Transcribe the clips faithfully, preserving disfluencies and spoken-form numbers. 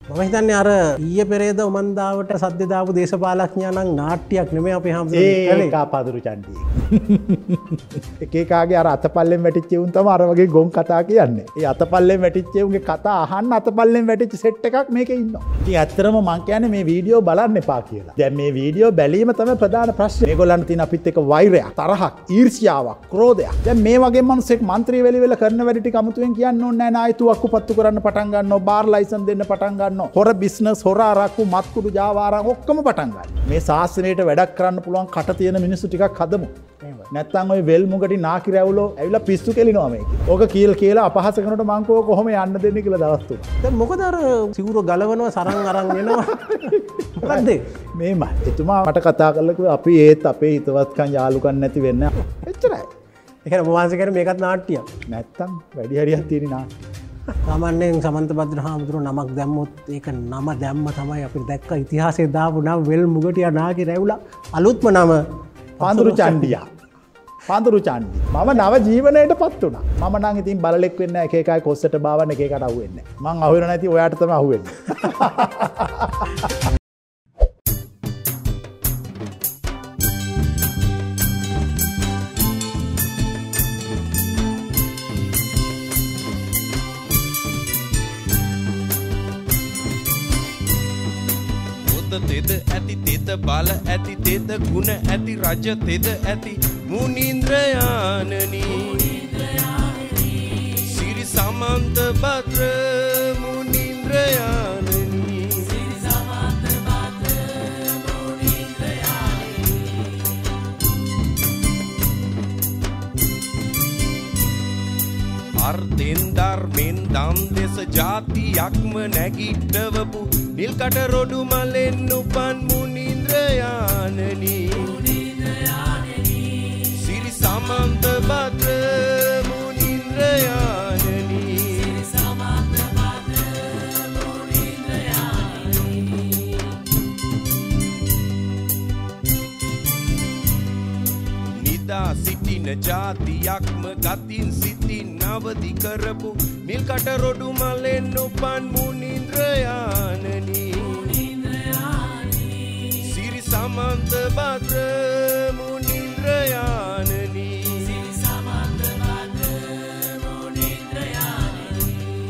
මම හිතන්නේ අර ඊයේ පෙරේද උමන්දාවට සද්ද දාපු දේශපාලඥයන් නාට්‍යයක් නෙමෙයි අපේ හැමෝටම ඒක පාදුරු චණ්ඩියේ. එක එකාගේ අර අතපල්ලෙන් වැටිච්ච උන් තමයි අර වගේ ගොන් කතා කියන්නේ. ඒ අතපල්ලෙන් වැටිච්ච උන්ගේ කතා අහන්න අතපල්ලෙන් වැටිච්ච සෙට් එකක් මේකේ ඉන්නවා. ඉතින් ඇත්තටම මං කියන්නේ මේ වීඩියෝ බලන්න එපා කියලා. දැන් මේ වීඩියෝ බැලීම තමයි ප්‍රධාන ප්‍රශ්නේ. මේගොල්ලන්ට තියෙන අපිත් එක්ක වෛරයක්, තරහක්, ඊර්ෂ්‍යාවක්, ක්‍රෝධයක්. දැන් මේ වගේ මිනිස්සෙක් മന്ത്രി වෙලි වෙල කරන වැඩ ටික අමුතුවෙන් කියන්න ඕනේ නැහැ. නායි තුවක්කු පත්තු කරන්න පටන් ගන්නවා, බාර් ලයිසන් දෙන්න පටන් ගන්නවා. හොර බිස්නස්, හොර අරක්කු, මත්කුඩු ජාවාරම් ඔක්කොම පටන් ගන්නවා. මේ ශාස්ත්‍රයට වැඩක් කරන්න පුළුවන් කට තියෙන මිනිස්සු ටිකක් හදමු. නැත්තම් ඔය වෙල් මුගටි නාකි රැවුලෝ ඇවිල්ලා පිස්සු කෙලිනවා මේකේ. ඕක කීල් කියලා අපහාස කරනකොට මං කෝ කොහොම යන්න දෙන්නේ කියලා දවස් තුන. දැන් මොකද අර සිවුර ගලවනවා සරන් අරන් එනවා. මොකද්ද මේම එතුමා මට කතා කරලා කිව්වා අපි ඒත් අපේ හිතවත්කම් යාළුකම් නැති වෙන්න. එච්චරයි. ඒ කියන්නේ මොවාන්ස කියන්නේ මේකත් නාට්‍යයක්. නැත්තම් වැඩි හරියක් තියෙන නාට්‍ය. සාමාන්‍යයෙන් සමන්තබද්‍ර හාමුදුරුවෝ නමක් දැම්මොත් ඒක නම දැම්ම තමයි අපිට දැක්ක ඉතිහාසයේ දාපු නම වෙල් මුගටියා නාකි රැවුලා අලුත්ම නම පාඳුරු චණ්ඩියා. පාඳුරු චණ්ඩි. මම නව ජීවනයට පත් වුණා. මම නම් ඉතින් බලලෙක් වෙන්නේ නැහැ. එක එකයි කොස්සට බාවන්න එක එකට අහුවෙන්නේ නැහැ. මං අහුවෙලා නැති ඔයාට තමයි අහුවෙන්නේ. තෙද ඇති තෙද බල ඇති තෙද ගුණ ඇති රජ තෙද ඇති මුනින්ද්‍රයානනි සිරි සමන්ත භද්‍ර මුනින්ද්‍රයානනි සිරි සමන්ත භද්‍ර මුනින්ද්‍රයානනි අර්ථෙන් ධර්මෙන් දම් දෙස ජාතියක්ම නැගිටවපු නිල්කට රොඩු මලෙන් උපන් මුනින්ද්‍රයානනි සිරි සමන්ත භද්‍ර මුනින්ද්‍රයානනි නිදා සිටින ජාතියක්ම ගතින් සිතින් නවදි කරපු නිල්කට රොඩු මලෙන් උපන් මුනින්ද්‍රයානනි සිරි සමන්ත භද්‍ර මුනින්ද්‍රයානනි සිරි සමන්ත භද්‍ර මුනින්ද්‍රයානනි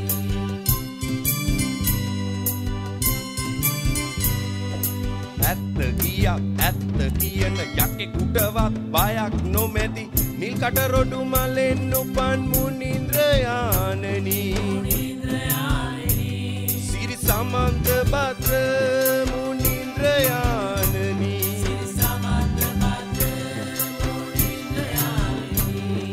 ඇත්ත ගියක් ඇත්ත කියන යකෙකුටවත් බයක් නොමැති නිල්කට රොඩු මලෙන් උපන් මුනින්ද්‍රයානනි සිරි සමන්ත භද්‍ර මුනින්ද්‍රයානනි සිරි සමන්ත භද්‍ර මුනින්ද්‍රයානනි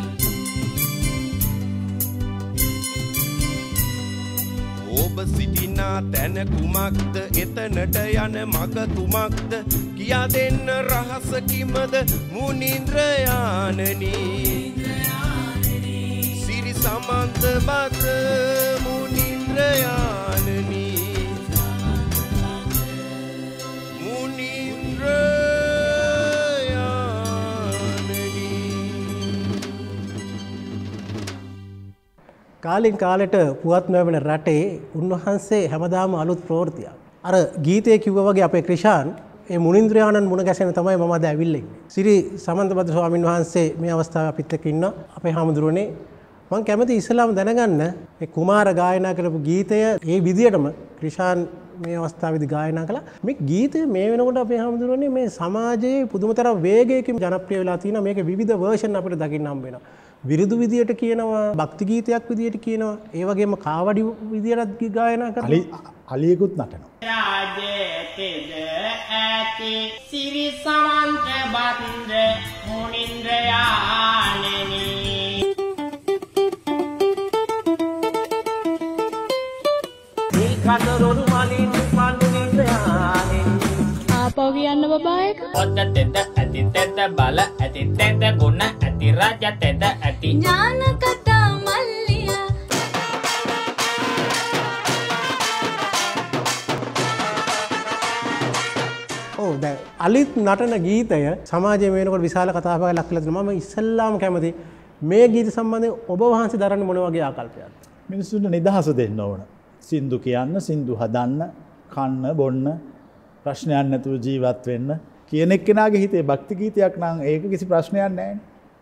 ඔබ සිටිනා තැන කුමක්ද එතනට යන මග කුමක්ද කියා දෙන්න රහස කිමද මුනින්ද්‍රයානනි සිරි සමන්ත භද්‍ර මුනින්ද්‍රයානනි කාලින් කාලෙට පුවත් නොවැවෙන රටේ උන්වහන්සේ හැමදාම අලුත් ප්‍රවෘත්තියක්. අර ගීතයේ කිව්වා වගේ අපේ ක්‍රිෂාන් ඒ මුනින්ද්‍රයාණන් මුණ ගැසෙන තමයි මම අද ඇවිල්ලා ඉන්නේ. සිරි සමන්තබද්‍ර ස්වාමීන් වහන්සේ මේ අවස්ථාවේ අපිත් එක්ක ඉන්නවා. අපේ හාමුදුරුවනේ මම කැමති ඉස්ලාම දැනගන්න මේ කුමාර ගායනා කරපු ගීතය ඒ විදියටම ක්‍රිෂාන් මේ අවස්ථාවේදී ගායනා කළා. මේ ගීතය මේ වෙනකොට අපේ හාමුදුරුවනේ මේ සමාජයේ පුදුමතරම් වේගයකින් ජනප්‍රිය වෙලා තියෙනවා. මේකේ විවිධ වර්ෂන් අපිට දකින්න හම්බ වෙනවා. විරුදු විදියට කියනවා, භක්ති ගීතයක් විදියට කියනවා, ඒ වගේම කාවඩි විදියටත් ගායනා කරනවා. අලි අලියෙකුත් නටනවා. රාජතෙද ඇති සිරි සමන්ත භද්‍ර මුනින්ද්‍රයානනි නිල්කටරොඩු මලින් උපන් මුනින්ද්‍රයානනි ආපහු කියන්න බබායක ඔත තෙද ඇති තෙද බල ඇති තෙද ගුණ ඇති රජ තෙද ඇති ඥාන කතා මල්ලියා ඔව් දැන් අලිත් නටන ගීතය සමාජයේ වෙනකොට විශාල කතාබහක් ලක් වෙලා තියෙනවා. මම ඉස්සල්ලාම කැමති මේ ගීත සම්බන්ධයෙන් ඔබ වහන්සේ දරන්නේ මොන වගේ ආකල්පයක්ද? මිනිස්සුන්ට නිදහස දෙන්න ඕන. සින්දු කියන්න, සින්දු හදන්න, කන්න, බොන්න, ප්‍රශ්නයක් නැතුව ජීවත් වෙන්න කියන එක්කෙනාගේ හිතේ භක්ති ගීතයක් නම් ඒක කිසි ප්‍රශ්නයක් නැහැ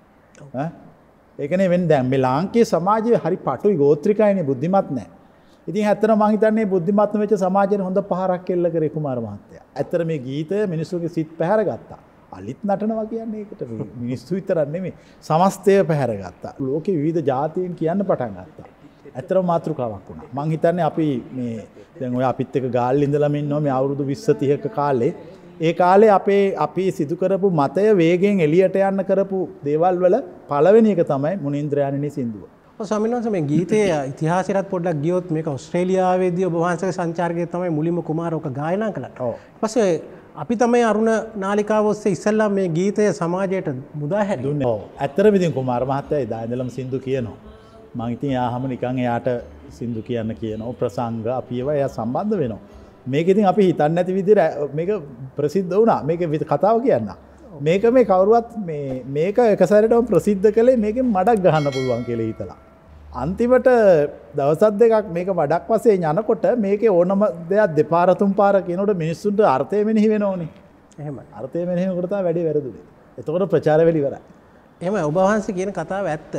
නේ. ඒකනේ වෙන්නේ දැන් මේ ලාංකේය සමාජයේ හරි පටුයි ගෝත්‍රිකයිනේ බුද්ධිමත් නැහැ. ඉතින් ඇත්තටම මම හිතන්නේ බුද්ධිමත්ම වෙච්ච සමාජයට හොඳ පහරක් එල්ල කරේ කුමාර මහත්තයා. ඇත්තට මේ ගීතය මිනිස්සුගේ සිත් පැහැර ගත්තා. අලිත් නටනවා කියන්නේ ඒකට මිනිස්සු විතරක් නෙමෙයි සමස්තය පැහැර ගත්තා. ලෝකේ විවිධ ජාතීන් කියන්න පටන් ගත්තා. ඇත්තටම මාතෘකාවක් වුණා. මම හිතන්නේ අපි මේ දැන් ඔය අපිත් එක්ක ගාල්ල ඉඳලාම ඉන්නවා මේ අවුරුදු විස්ස තිහක කාලේ. ඒ කාලේ අපේ අපි සිදු කරපු මතය වේගෙන් එළියට යන්න කරපු දේවල් වල පළවෙනි එක තමයි මුනින්ද්‍රයාණනි සින්දුව. ඔව් ස්වාමීන් වහන්සේ මේ ගීතයේ ඉතිහාසයත් පොඩ්ඩක් ගියොත් මේක ඕස්ට්‍රේලියාවේදී ඔබ වහන්සේගේ සංචාරකයේ තමයි මුලින්ම කුමාරෝක ගායනා කළා. ඔව්. ඊපස්සේ අපි තමයි අරුණ නාලිකාව ඔස්සේ ඉස්සෙල්ලා මේ ගීතය සමාජයට මුදා හැරියේ. ඔව්. ඇත්තටම ඉතින් කුමාර මහත්තයා එදා ඉඳලම සින්දු කියනවා. මම ඉතින් යාහම නිකන් එයාට සින්දු කියන්න කියනවා ප්‍රසංග අපි ඒවා එයා සම්බන්ධ වෙනවා. මේක ඉතින් අපි හිතන්නේ නැති විදිහට මේක ප්‍රසිද්ධ වුණා. මේක කතාව කියන්න. මේක මේ කවුරුවත් මේ මේක එක සැරේටම ප්‍රසිද්ධ කළේ මේකෙන් මඩක් ගහන්න පුළුවන් කියලා හිතලා. අන්තිමට දවස් දෙකක් මේක මඩක් වශයෙන් යනකොට මේකේ ඕනම දෙයක් දෙපාර තුන් පාර කියනකොට මිනිස්සුන්ට අර්ථය මෙනෙහි වෙනෝනේ. එහෙමයි. අර්ථය මෙනෙහි වෙනකොට තමයි වැඩි වැරදුනේ. එතකොට ප්‍රචාර වෙලි ඉවරයි. එහෙමයි ඔබ වහන්සේ කියන කතාව ඇත්ත.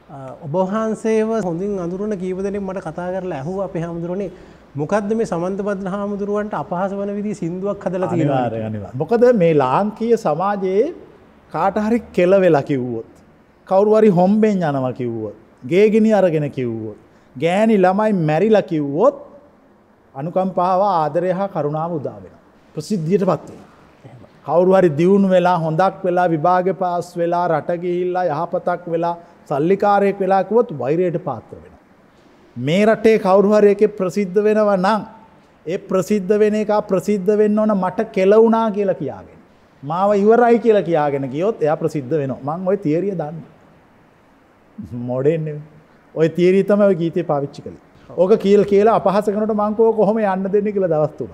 ඔබ වහන්සේව හොඳින් අඳුරන කීප දෙනෙක් මට කතා කරලා ඇහුවා අපේ හැමදෙරෝනේ මොකද්ද මේ සමන්තපද්ද හාමුදුරුවන්ට අපහාස වන විදිහේ සින්දුවක් හදලා තියෙනවා. අනිවාර්යයෙන් අනිවාර්යයෙන්. මොකද මේ ලාංකීය සමාජයේ කාට හරි කෙල වෙලා කිව්වොත්, කවුරු හරි හොම්බෙන් යනවා කිව්වොත්, ගේගිනි අරගෙන කිව්වොත්, ගෑණි ළමයි මැරිලා කිව්වොත් අනුකම්පාව, ආදරය හා කරුණාව උදා වෙනවා. ප්‍රසිද්ධියටපත් වෙනවා. කවුරු හරි දියුණු වෙලා, හොඳක් වෙලා, විභාගේ පාස් වෙලා, රට ගිහිල්ලා යහපතක් වෙලා, සල්ලිකාරයෙක් වෙලා කිව්වොත් වෛරයට පාත්‍ර වෙනවා. මේ රටේ කවුරු හරි එකේ ප්‍රසිද්ධ වෙනවා නම් ඒ ප්‍රසිද්ධ වෙන එක ප්‍රසිද්ධ වෙන්න ඕන මට කෙලුණා කියලා කියාගෙන මාව ඉවරයි කියලා කියාගෙන ගියොත් එයා ප්‍රසිද්ධ වෙනවා. මම ওই තියරිය දන්නවා. මොඩර්න් නෙවෙයි. ওই තියරිය තමයි ওই ගීතේ පාවිච්චි කළේ. ඕක කියලා කියලා අපහාස කරනකොට මං කෝ කොහොම යන්න දෙන්නේ කියලා දවස් තුනක්.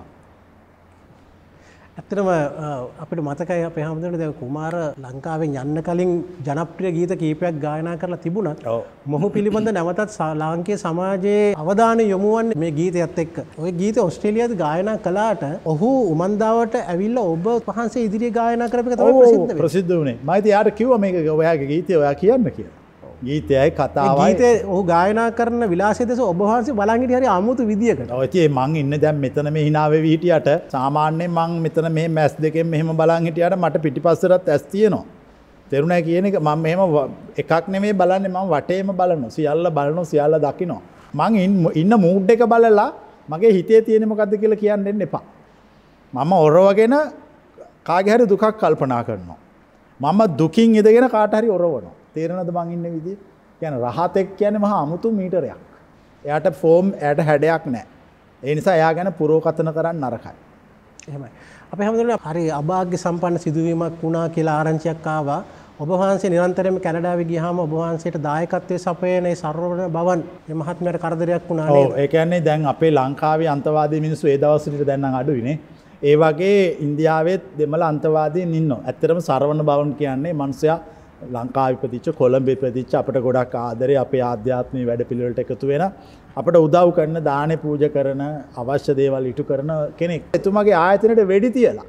ඇත්තටම අපිට මතකයි අපේ හැමදෙරෝනේ දැන් කුමාර ලංකාවෙන් යන්න කලින් ජනප්‍රිය ගීත කීපයක් ගායනා කරලා තිබුණත් මොහු පිළිබඳ නැවතත් ලාංකීය සමාජයේ අවධානය යොමු වන්නේ මේ ගීතයත් එක්ක. ওই ගීතය ඕස්ට්‍රේලියාවේ ගායනා කළාට ඔහු උමන්දාවට ඇවිල්ලා ඔබ වහන්සේ ඉදිරියේ ගායනා කරපු එක තමයි ප්‍රසිද්ධ වෙන්නේ. ප්‍රසිද්ධ වුණේ. මම ඉතින් යාට කිව්වා මේක ඔයාගේ ගීතය ඔයා කියන්න කියලා. ගීතයයි කතාවයි ගීතේ ඔහු ගායනා කරන විලාසය දෙස ඔබ වහන්සේ බලන් හිටියේ හරි අමුතු විදියකට. ඔය ඉතින් මං ඉන්නේ දැන් මෙතන මේ hina වෙවි හිටියට සාමාන්‍යයෙන් මං මෙතන මෙහෙම මැස් දෙකෙන් මෙහෙම බලන් හිටියට මට පිටිපස්සටත් ඇස් තියෙනවා. තේරුණා කියන එක මම මෙහෙම එකක් නෙමෙයි බලන්නේ මම වටේම බලනවා. සියල්ල බලනවා සියල්ල දකිනවා. මං ඉන්න මූඩ් එක බලලා මගේ හිතේ තියෙන්නේ මොකද්ද කියලා කියන්න දෙන්න එපා. මම ඔරවගෙන කාගේ හරි දුකක් කල්පනා කරනවා. මම දුකින් ඉඳගෙන කාට හරි ඔරවනවා. තේරෙනවද මං ඉන්න විදිය? කියන්නේ රහතෙක් කියන්නේ මහා අමුතු මීටරයක්. එයාට ෆෝම් එයාට හැඩයක් නැහැ. ඒ නිසා එයා ගැන පුරෝකථන කරන්න නරකයි. එහෙමයි. අපි හැමදෙරෝනේ හරි අභාග්‍ය සම්පන්න සිදුවීමක් වුණා කියලා ආරංචියක් ආවා. ඔබ වහන්සේ නිරන්තරයෙන්ම කැනඩාවේ ගියාම ඔබ වහන්සේට දායකත්වයේ සපයන ඒ සර්වණ භවන් මේ මහත්මයාට කරදරයක් වුණා නේද? ඔව් ඒ කියන්නේ දැන් අපේ ලංකාවේ අන්තවාදී මිනිස්සු ඒ දවස්වලට දැන් නම් අඩුයිනේ. ඒ වගේ ඉන්දියාවේ දෙමළ අන්තවාදීන් ඉන්නවා. ඇත්තටම සර්වණ භවන් කියන්නේ මිනිස්සයා ලංකාවේ ඉපදිච්ච කොළඹ ඉපදිච්ච අපිට ගොඩක් ආදරේ අපේ ආධ්‍යාත්මික වැඩපිළිවෙලට එකතු වෙන අපිට උදව් කරන දානේ පූජා කරන අවශ්‍ය දේවල් ඉටු කරන කෙනෙක්. එතුමාගේ ආයතනයේ වෙඩි තියලා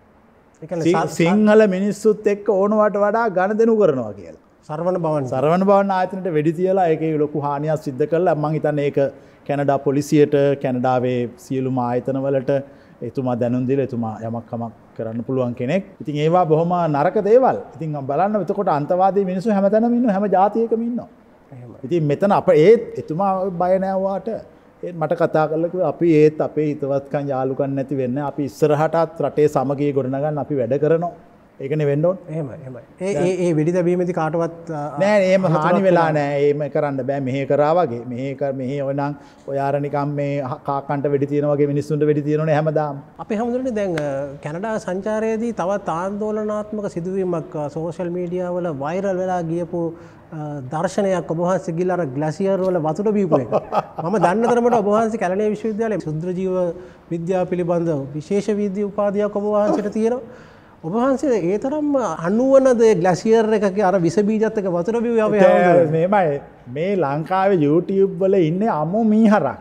සිංහල මිනිස්සුත් එක්ක ඕනවට වඩා ගනුදෙනු කරනවා කියලා. සර්වණ භවන් සර්වණ භවන් ආයතනයේ වෙඩි තියලා ඒකේ ලොකු හානියක් සිද්ධ කළා. මම හිතන්නේ ඒක කැනඩා පොලිසියට කැනඩාවේ සියලුම ආයතන වලට එතුමා දැනුම් දීලා එතුමා යමක් කමක් කරන්න පුළුවන් කෙනෙක්. ඉතින් ඒවා බොහොම නරක දේවල්. ඉතින් බලන්න එතකොට අන්තවාදී මිනිස්සු හැමතැනම ඉන්නවා හැම ජාතියකම ඉන්නවා. එහෙමයි. ඉතින් මෙතන අප ඒත් එතුමා බය නැවුවාට ඒත් මට කතා කරලා කිව්වා අපි ඒත් අපේ හිතවත්කම් යාළුකම් නැති වෙන්නේ අපි ඉස්සරහටත් රටේ සමගිය ගොඩනගන්න අපි වැඩ කරනවා. ඒකනේ වෙන්න ඕනේ. එහෙමයි එහෙමයි. ඒ ඒ ඒ වෙඩි තැබීමේදී කාටවත් නෑ එහෙම හානි වෙලා නෑ. එහෙම කරන්න බෑ. මෙහෙ කරා වගේ. මෙහෙ කර මෙහෙ ඔයනම් ඔය ආර නිකම් මේ කාකන්ට වෙඩි තියන වගේ මිනිස්සුන්ට වෙඩි තියනෝනේ හැමදාම. අපි හැමදෙරෝනේ දැන් කැනඩා සංචාරයේදී තවත් ආందోලනාත්මක සිදුවීමක් සෝෂල් මීඩියා වල වෛරල් වෙලා ගියපු දර්ශනයක් ඔබ වහන්සේ ගිහලා අර ග්ලාසියර් වල වතුර බීපු එක. මම දන්න තරමට ඔබ වහන්සේ කැලණිය විශ්වවිද්‍යාලයේ ශුද්‍ර ජීව විද්‍යාව පිළිබඳ විශේෂ විද්‍ය උපාධියක් ඔබ වහන්සේට තියෙනවා. ඔබ වහන්සේ ඒ තරම් අනුවනද ග්ලාසියර් එකක අර විස බීජත් එක වතුර බිව්වේ අපේ මේමයි මේ ලංකාවේ YouTube වල ඉන්නේ අමු මීහරක්.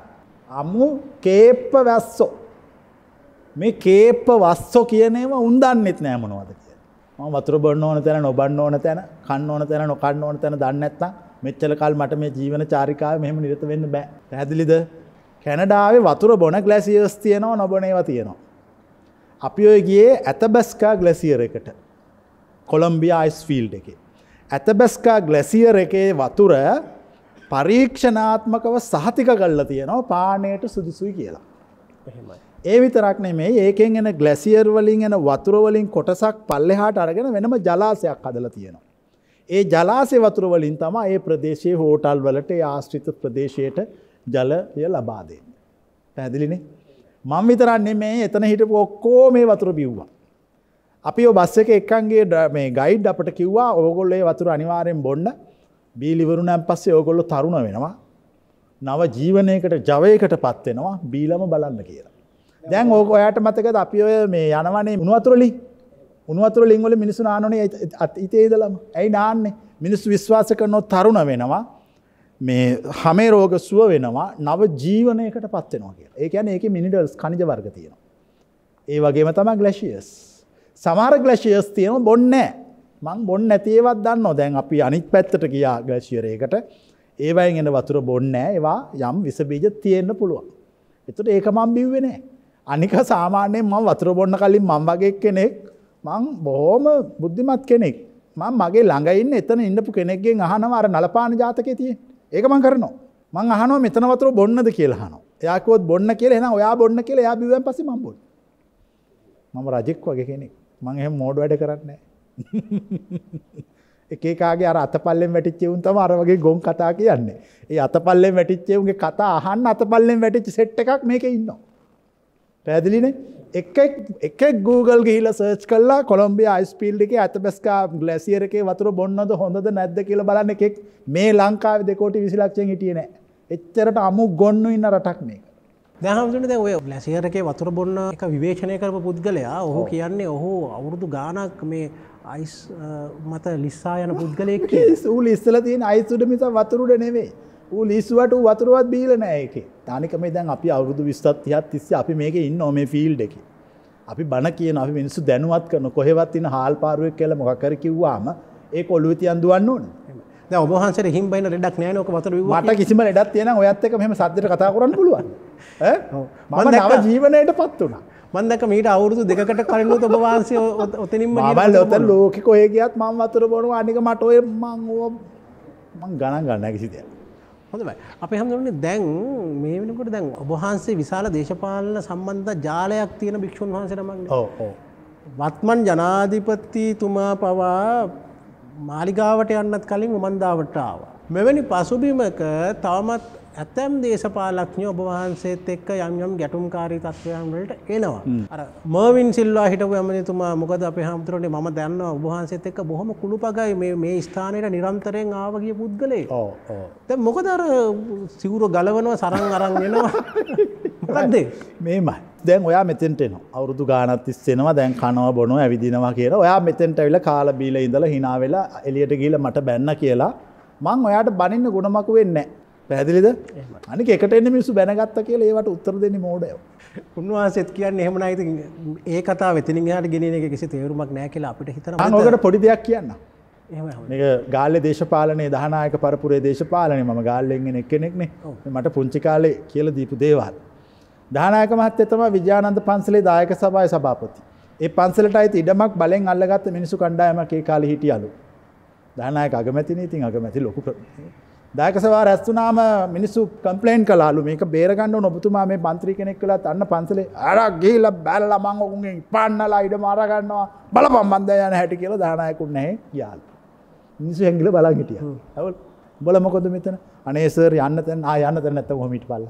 අමු කේප්ප වැස්සෝ. මේ කේප්ප වස්සෝ කියන ඒවා උන් දන්නෙත් නෑ මොනවද කියලා. මම වතුර බොන්න ඕන තැන නොබන්න ඕන තැන, කන්න ඕන තැන නොකන්න ඕන තැන දන්නේ නැත්නම් මෙච්චර කල් මට මේ ජීවන චාරිකාවේ මෙහෙම නිරත වෙන්න බෑ. පැහැදිලිද? කැනඩාවේ වතුර බොන ග්ලැසියර්ස් තියෙනවා නොබොන ඒවා තියෙනවා. අපි ඔය ගියේ ඇතබස්කා ග්ලැසියර් එකට. කොලොම්බියා අයිස් ෆීල්ඩ් එකේ. ඇතබස්කා ග්ලැසියර් එකේ වතුර පරීක්ෂණාත්මකව සහතික කරලා තියෙනවා පානයට සුදුසුයි කියලා. එහෙමයි. ඒ විතරක් නෙමෙයි ඒකෙන් එන ග්ලැසියර් වලින් එන වතුර වලින් කොටසක් පල්ලෙහාට අරගෙන වෙනම ජලාශයක් හදලා තියෙනවා. ඒ ජලාශය වතුර වලින් තමයි ඒ ප්‍රදේශයේ හෝටල් වලට ඒ ආශ්‍රිත ප්‍රදේශයට ජලය ලබා දෙන්නේ. පැහැදිලිනේ? මම විතරක් නෙමෙයි එතන හිටපු ඔක්කොම මේ වතුර බිව්වා. අපි ඔය බස් එකේ එක්කන්ගේ මේ ගයිඩ් අපිට කිව්වා ඕගොල්ලෝ මේ වතුර අනිවාර්යෙන් බොන්න. බීලිවරුණන් පස්සේ ඕගොල්ලෝ තරුණ වෙනවා. නව ජීවනයකට ජවයකටපත් වෙනවා. බීලම බලන්න කියලා. දැන් ඕක ඔයාට මතකද අපි ඔය මේ යනවනේ උණු වතුර වලින් උණු වතුර වලින් වල මිනිස්සු නානෝනේ ඉතේ ඉඳලම. ඇයි නාන්නේ? මිනිස්සු විශ්වාස කරනවා තරුණ වෙනවා. මේ හැමේ රෝග සුව වෙනවා. නව ජීවනයකටපත් වෙනවා කියලා. ඒ කියන්නේ ඒකේ මිනරල්ස් khනිජ වර්ග තියෙනවා. ඒ වගේම තමයි ග්ලැෂියර්ස්. සමහර ග්ලැෂියර්ස් තියෙනවා බොන්නේ නැහැ. මං බොන්නේ නැති ඒවත් දන්නවා. දැන් අපි අනිත් පැත්තට ගියා ග්ලැෂියර් එකකට. ඒ වයින් එන වතුර බොන්නේ නැහැ. ඒවා යම් විස බීජ තියෙන්න පුළුවන්. ඒතකොට ඒක මම බිව්වේ නැහැ. අනික සාමාන්‍යයෙන් මම වතුර බොන්න කලින් මම වගේ කෙනෙක් මං බොහොම බුද්ධිමත් කෙනෙක්. මම මගේ ළඟ ඉන්න එතන ඉන්නපු කෙනෙක්ගෙන් අහනවා අර නලපාන ජාතකයේ තියෙන. ඒක මං කරනවා. මං අහනවා මෙතන වතුර බොන්නද කියලා අහනවා. එයා කිව්වොත් බොන්න කියලා එහෙනම් ඔයා බොන්න කියලා එයා බිව්වන් පස්සේ මම බොන්න. මම රජෙක් වගේ කෙනෙක්. මං එහෙම මෝඩ වැඩ කරන්නේ නැහැ. එක එකාගේ අර අතපල්ලෙන් වැටිච්ච උන් තමයි අර වගේ ගොන් කතා කියන්නේ. ඒ අතපල්ලෙන් වැටිච්ච උන්ගේ කතා අහන්න අතපල්ලෙන් වැටිච්ච සෙට් එකක් මේකේ ඉන්නවා. පැහැදිලිනේ? එක එක Google ගිහිල්ලා සර්ච් කළා කොලොම්බියා අයිස් ෆීල්ඩ් එකේ ඇතබස්කා ග්ලැසියර් එකේ වතුර බොන්නද හොඳද නැද්ද කියලා බලන්න එකෙක් මේ ලංකාවේ දෙකෝටි විසි ලක්ෂයෙන් හිටියේ නැහැ. එච්චරට අමු ගොන්නු ඉන්න රටක් මේක. දැන් හම්දුනේ දැන් ඔය ග්ලැසියර් එකේ වතුර බොන්න එක විවේචනය කරපු පුද්ගලයා ඔහු කියන්නේ ඔහු අවුරුදු ගාණක් මේ අයිස් මත ලිස්සා යන පුද්ගලයෙක් කියලා. ඌ ලිස්සලා තියෙන අයිස් උඩ මිස වතුර උඩ නෙවෙයි. ඌ ලිස්සුවට ඌ වතුරවත් බීලා නැහැ ඒකේ. තානික මේ දැන් අපි අවුරුදු විස්සක් තිහක් තිස්සේ අපි මේකේ ඉන්නවා මේ ෆීල්ඩ් එකේ. අපි බණ කියන අපි මිනිස්සු දැනුවත් කරන කොහෙවත් ඉන්න හාල් පාරුවෙක් කියලා මොකක් හරි කිව්වාම ඒක ඔළුවේ තියන් දුවන්න ඕනේ. දැන් ඔබ වහන්සේට හිම් බයින ලෙඩක් නැහැ නේ ඔක වතුර බිව්වා. මට කිසිම ලෙඩක් තියෙනවා ඔයත් එක්ක මෙහෙම සද්දෙට කතා කරන්න පුළුවන්. ඈ මම නව ජීවනයටපත් වුණා. මම දැක්ක මීට අවුරුදු දෙකකට කලින් උත ඔබ වහන්සේ ඔතනින්ම ගිහින් ඔතන ලෝකෙ කොහෙ ගියත් මම වතුර බොනවා අනික මට ඔය මං ඕව මං ගණන් ගන්න නැහැ කිසි දෙයක්. හොඳයි. අපි හැමෝටම දැන් මේ වෙනකොට දැන් ඔබ වහන්සේ විශාල දේශපාලන සම්බන්ධ ජාලයක් තියෙන භික්ෂුන් වහන්සේ නමක් නේ. ඔව් ඔව්. වත්මන් ජනාධිපතිතුමා පවා මාලිගාවට යන්නත් කලින් උමන්දාවට ආවා. මෙවැනි පසුබිමක තවමත් ඇතැම් දේශපාලඥයෝ ඔබ වහන්සේත් එක්ක යම් යම් ගැටුම්කාරී තත්ත්වයන් වලට එනවා. අර මර්වින් සිල්වා හිටපු ඇමතිතුමා මොකද අපේ හැමතුරනේ මම දන්නවා ඔබ වහන්සේත් එක්ක බොහොම කුළුපගයි මේ මේ ස්ථානෙට නිරන්තරයෙන් ආව ගිය පුද්ගලයෙක්. ඔව් ඔව්. දැන් මොකද අර සිවුර ගලවනවා සරන් අරන් එනවා. මොකද්ද මේමයි. දැන් ඔයා මෙතෙන්ට එනවා. අවුරුදු ගාණක් තිස්සේ එනවා. දැන් කනවා බොනවා ඇවිදිනවා කියලා. ඔයා මෙතෙන්ට ඇවිල්ලා කාලා බීලා ඉඳලා hina වෙලා එළියට ගිහිල්ලා මට බැන්න කියලා මං ඔයාට බනින්න ගුණමක වෙන්නේ නැහැ. පැහැදිලිද? අනික එකට එන්නේ මිනිස්සු බැනගත්තා කියලා ඒවට උත්තර දෙන්නේ මෝඩයෝ. උන්වහන්සේත් කියන්නේ එහෙම නෑ. ඉතින් ඒ කතාව එතනින් එහාට ගෙනියන එක කිසි තේරුමක් නෑ කියලා අපිට හිතනවා. මම ඔකට පොඩි දෙයක් කියන්නම්. එහෙම මේක ගාල්ලේ දේශපාලනයේ දහනායක පරපුරේ දේශපාලනයේ මම ගාල්ලෙන් එන එක්කෙනෙක්නේ. මට පුංචි කාලේ කියලා දීපු දේවල්. දහනායක මහත්තයා තමයි විජයානන්ද පන්සලේ දායක සභාවේ සභාපති. ඒ පන්සලට අයිති ඉඩමක් බලෙන් අල්ලගත්ත මිනිස්සු කණ්ඩායමක් ඒ කාලේ හිටියලු. දහනායක අගමැතිනේ. ඉතින් අගමැති ලොකු දායක සභාව රැස් වුණාම මිනිස්සු කම්ප්ලේන්ට් කළාලු මේක බේර ගන්න ඕන ඔබතුමා මේ മന്ത്രി කෙනෙක් වෙලත් අන්න පන්සලේ අර ගිහිල්ලා බැලලා මං ඔකුන්ගෙන් පන්නලා ඉඩ මාර ගන්නවා බලපන් මන් දැන් යන හැටි කියලා දානායකුත් නැහැ යාළු. මිනිස්සු හැංගිලා බලන් හිටියා. අවල් උඹලා මොකද මෙතන? අනේ සර් යන්න තැන ආ යන්න තැන නැත්තම් කොහොම හිටපල්ලා.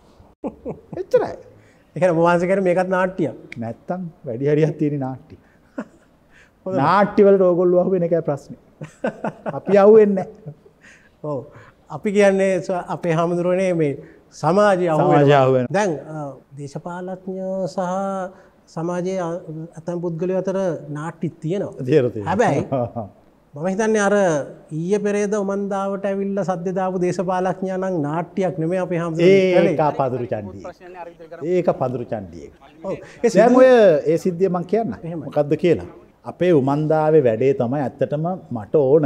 එච්චරයි. ඒ කියන්නේ ඔබ වහන්සේ කියන්නේ මේකත් නාට්‍යයක්. නැත්තම් වැඩි හරියක් තියෙන නාට්‍ය. නාට්‍ය වලට ඕගොල්ලෝ අහුවෙන එකයි ප්‍රශ්නේ. අපි අහුවෙන්නේ නැහැ. ඔව්. අපි කියන්නේ අපේ හැමදෙරෝනේ මේ සමාජය අහුවෙන. දැන් දේශපාලඥයෝ සහ සමාජයේ ඇතැම් පුද්ගලයෝ අතර නාට්‍ය තියෙනවා. හැබැයි මම හිතන්නේ අර ඊයේ පෙරේද උමන්දාවට ඇවිල්ලා සද්ද දාපු දේශපාලඥයා නම් නාට්‍යයක් නෙමෙයි අපේ හැමෝටම ඒක පඳුරු චණ්ඩිය. ඒක පඳුරු චණ්ඩිය. ඔව්. දැන් ඔය ඒ සිද්ධිය මම කියන්න. මොකද්ද කියලා? අපේ උමන්දාවේ වැඩේ තමයි ඇත්තටම මට ඕන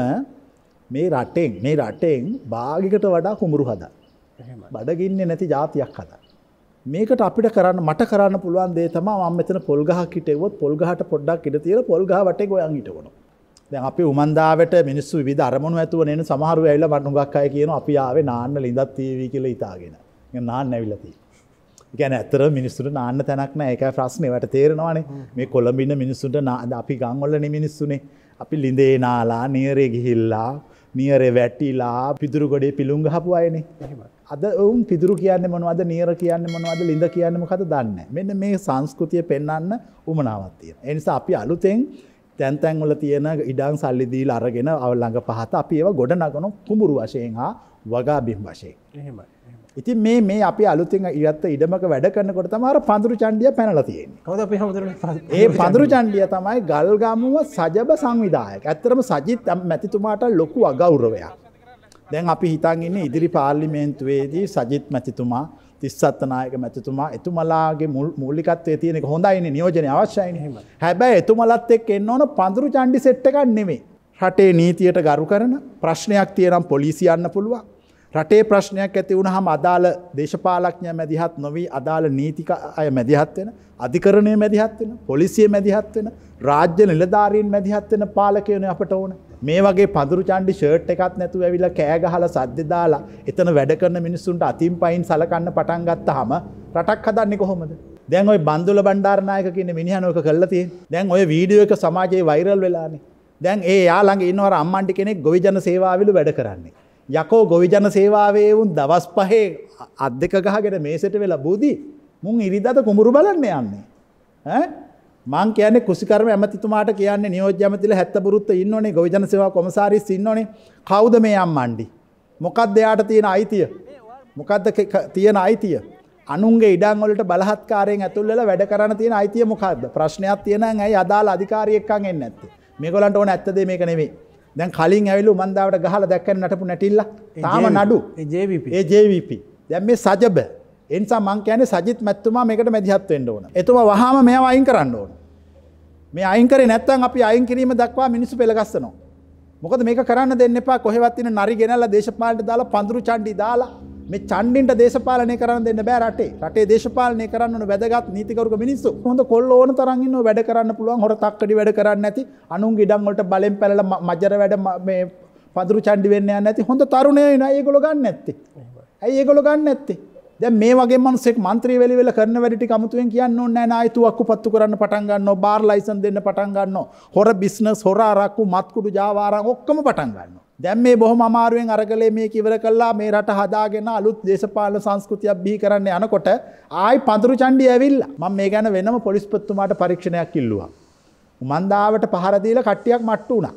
මේ රටෙන් මේ රටෙන් භාගයකට වඩා කුඹුරු හදා. බඩගින්නේ නැති જાතියක් හදා. මේකට අපිට කරන්න මට කරන්න පුළුවන් දේ තමයි මම මෙතන පොල් ගහක් හිටෙව්වොත් පොල් ගහට පොඩ්ඩක් ඉඳ තියලා පොල් ගහ වටේ ගොයන් හිටවනවා. දැන් අපි උමන්දාවට මිනිස්සු විවිධ අරමුණු ඇතුව නෙන සමහරව ඇවිල්ලා මට හුඟක් අය කියනවා අපි ආවේ නාන්න ලිඳක් තීවි කියලා හිතාගෙන. මම නාන්න ඇවිල්ලා තියෙනවා. ඒ කියන්නේ ඇත්තටම මිනිස්සුන්ට නාන්න තැනක් නැහැ. ඒකයි ප්‍රශ්නේ. වට තේරෙනවානේ. මේ කොළඹ ඉන්න මිනිස්සුන්ට අපි ගම්වල නේ මිනිස්සුනේ. අපි ලිඳේ නාලා, නියරේ ගිහිල්ලා, නියරේ වැටිලා, පිදුරු ගොඩේ පිලුම් ගහපු අයනේ. අද උන් පිදුරු කියන්නේ මොනවද, නියර කියන්නේ මොනවද, ලිඳ කියන්නේ මොකද දන්නේ නැහැ. මෙන්න මේ සංස්කෘතිය පෙන්වන්න උමනාවක් තියෙනවා. ඒ නිසා අපි අලුතෙන් තැන් තැන් වල තියෙන ඉඩම් සල්ලි දීලා අරගෙන ළඟ පහත අපි ඒව ගොඩ නගන කුඹුරු වශයෙන් හා වගා බිම් වශයෙන්. එහෙමයි. ඉතින් මේ මේ අපි අලුතෙන් ඉරත්ත ඉඩමක වැඩ කරනකොට තමයි අර පඳුරු චණ්ඩිය පැනලා තියෙන්නේ. කවුද අපි හැමෝටම ඒ පඳුරු චණ්ඩිය තමයි ගල්ගමුව සජබ සංවිධායක. ඇත්තටම සජිත් මැතිතුමාට ලොකු අගෞරවයක්. දැන් අපි හිතන් ඉන්නේ ඉදිරි පාර්ලිමේන්තුවේදී සජිත් මැතිතුමා තිස්සත් නායක මැතිතුමා එතුමලාගේ මූලිකත්වයේ තියෙන එක හොඳයිනේ, නියෝජනය අවශ්‍යයිනේ. හැබැයි එතුමලත් එක්ක එන්න ඕන පඳුරු චණ්ඩි සෙට් එකක් නෙමෙයි. රටේ නීතියට ගරු කරන ප්‍රශ්නයක් තියෙනම් පොලිසිය යන්න පුළුවන්. රටේ ප්‍රශ්නයක් ඇති වුණාම අදාළ දේශපාලඥයා මැදිහත් නොවි අදාළ නීතික අය මැදිහත් වෙන, අධිකරණය මැදිහත් වෙන, පොලිසිය මැදිහත් වෙන, රාජ්‍ය නිලධාරීන් මැදිහත් වෙන පාලකයෝනේ අපට ඕන. මේ වගේ පඳුරු චණ්ඩි ෂර්ට් එකක් නැතුව ඇවිල්ලා කෑ ගහලා සද්ද දාලා එතන වැඩ කරන මිනිස්සුන්ට අතින් පයින් සලකන්න පටන් ගත්තාම රටක් හදන්නේ කොහොමද? දැන් ওই බන්දුල බණ්ඩාරනායක කියන මිනිහා නෝක කළා තියෙන්නේ. දැන් ওই වීඩියෝ එක සමාජයේ වෛරල් වෙලානේ. දැන් ඒ යා ළඟ ඉන්නවර අම්මන්ටි කෙනෙක් ගොවි ජන සේවාවලු වැඩ කරන්නේ. යකෝ ගොවි ජන සේවාවේ වුන් දවස් පහේ අත් දෙක ගහගෙන මේසෙට වෙලා බුදි මුන් ඉරිදාද කුඹුරු බලන්න යන්නේ. ඈ මං කියන්නේ කුසිකර්ම ඇමතිතුමාට කියන්නේ නියෝජ්‍ය ඇමතිලා හැත්ත බුරුත්ත ඉන්නෝනේ, ගොවි ජන සේවා කොමසාරිස් ඉන්නෝනේ. කවුද මේ අම්මන්ඩි? මොකක්ද එයාට තියෙන අයිතිය? මොකක්ද තියෙන අයිතිය? අනුන්ගේ ඉඩම් වලට බලහත්කාරයෙන් ඇතුල් වෙලා වැඩ කරන්න තියෙන අයිතිය මොකක්ද? ප්‍රශ්නයක් තියෙනනම් ඇයි අදාළ අධිකාරියෙක්කන් එන්නේ නැත්තේ? මේගොල්ලන්ට ඕන ඇත්ත දේ මේක නෙවෙයි. දැන් කලින් ඇවිල්ලා උමන්දාවට ගහලා දැක්කන නටපු නැටිල්ල තාම නඩු ඒ ජේ වී පී ඒ ජේ වී පී දැන් මේ සජබ ඒ නිසා මං කියන්නේ සජිත් මැතිතුමා මේකට මැදිහත් වෙන්න ඕන. එතුමා වහාම මේව අයින් කරන්න ඕන. මේ අයින් කරේ නැත්නම් අපි අයින් කිරීම දක්වා මිනිස්සු පෙළගස්සනවා. මොකද මේක කරන්න දෙන්න එපා. කොහෙවත් ඉන්න නරි ගෙනල්ලා දේශපාලනට දාලා පඳුරු චණ්ඩි දාලා මේ චණ්ඩින්ට දේශපාලනය කරන්න දෙන්න බෑ රටේ. රටේ දේශපාලනය කරන්න ඕන වැදගත් නීතිකරුක මිනිස්සු. හොඳ කොල්ල ඕන තරම් ඉන්නව වැඩ කරන්න පුළුවන්. හොර තක්කඩි වැඩ කරන්නේ නැති, අනුන්ගේ ඉඩම් වලට බලෙන් පැලලා මජර වැඩ මේ පඳුරු චණ්ඩි වෙන්න යන්නේ නැති හොඳ තරුණයෝ ඉන්නවා. ඒගොල්ලෝ ගන්න නැත්තේ. ඇයි ඒගොල්ලෝ ගන්න නැත්තේ? දැන් මේ වගේ මිනිස්සෙක් മന്ത്രി වෙලි වෙල කරන වැඩ ටික අමුතුවෙන් කියන්න ඕනේ නැහැ. නායි තුවක්කු පත්තු කරන්න පටන් ගන්නවා, බාර් ලයිසන් දෙන්න පටන් ගන්නවා, හොර බිස්නස්, හොර අරක්කු, මත්කුඩු ජාවාරම් ඔක්කොම පටන් ගන්නවා. දැන් මේ බොහොම අමාරුවෙන් අරගලේ මේක ඉවර කළා මේ රට හදාගෙන අලුත් දේශපාලන සංස්කෘතියක් බිහි කරන්න යනකොට ආයි පඳුරු චණ්ඩිය ඇවිල්ලා මම මේ ගැන වෙනම පොලිස්පතිතුමාට පරීක්ෂණයක් ඉල්ලුවා. උමන්දාවට පහර දීලා කට්ටියක් මට්ටු වුණා.